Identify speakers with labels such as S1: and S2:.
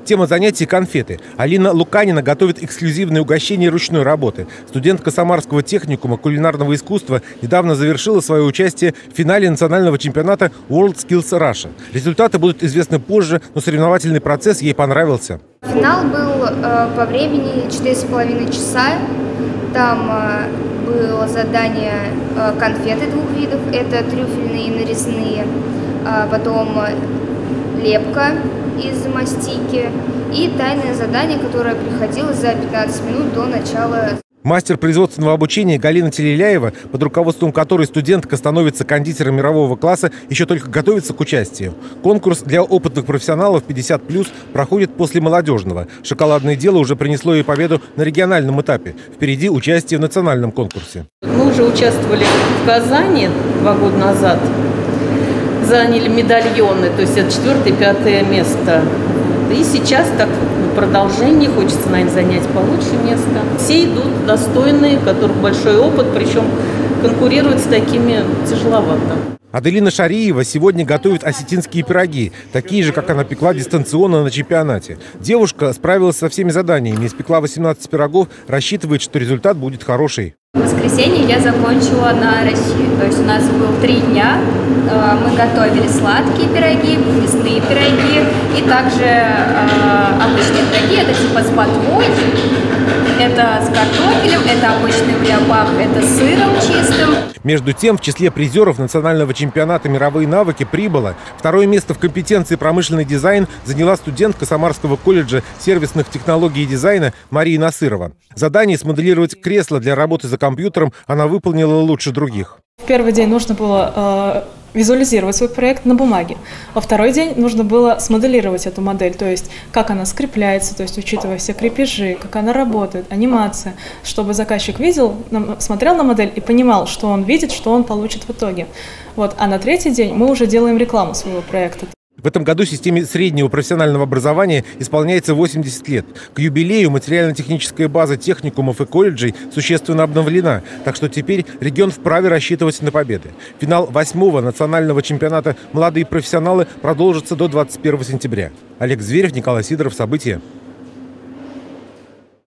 S1: Тема занятий – конфеты. Алина Луканина готовит эксклюзивные угощения ручной работы. Студентка Самарского техникума кулинарного искусства недавно завершила свое участие в финале национального чемпионата WorldSkills Russia. Результаты будут известны позже, но соревновательный процесс ей понравился.
S2: Финал был по времени 4,5 часа. Там было задание конфеты двух видов. Это трюфельные и нарезные. Потом лепка из мастики и тайное задание, которое приходило за 15 минут до начала.
S1: Мастер производственного обучения Галина Телеляева, под руководством которой студентка становится кондитером мирового класса, еще только готовится к участию. Конкурс для опытных профессионалов 50+, проходит после молодежного. Шоколадное дело уже принесло ей победу на региональном этапе. Впереди участие в национальном конкурсе.
S3: Мы уже участвовали в Казани 2 года назад. Заняли медальоны, то есть это 4-5 место. И сейчас так в продолжении хочется, наверное, занять получше место. Все идут достойные, у которых большой опыт, причем конкурировать с такими тяжеловато.
S1: Аделина Шариева сегодня готовит осетинские пироги, такие же, как она пекла дистанционно на чемпионате. Девушка справилась со всеми заданиями, испекла 18 пирогов, рассчитывает, что результат будет хороший.
S4: В воскресенье я закончила на Россию, то есть у нас было 3 дня. Мы готовили сладкие пироги, мясные пироги и также обычные пироги, это типа с ботвой, это с картофелем, это обычный уляпах, это с сыром чистым.
S1: Между тем, в числе призеров национального чемпионата «Мировые навыки» прибыло. 2-е место в компетенции «Промышленный дизайн» заняла студентка Самарского колледжа сервисных технологий и дизайна Мария Насырова. Задание смоделировать кресло для работы за компьютером она выполнила лучше других.
S5: В первый день нужно было визуализировать свой проект на бумаге. Во второй день нужно было смоделировать эту модель, то есть как она скрепляется, то есть учитывая все крепежи, как она работает, анимация, чтобы заказчик видел, смотрел на модель и понимал, что он видит, что он получит в итоге. Вот. А на 3-й день мы уже делаем рекламу своего проекта.
S1: В этом году системе среднего профессионального образования исполняется 80 лет. К юбилею материально-техническая база техникумов и колледжей существенно обновлена, так что теперь регион вправе рассчитывать на победы. Финал 8-го национального чемпионата «Молодые профессионалы» продолжится до 21 сентября. Олег Зверев, Николай Сидоров. События.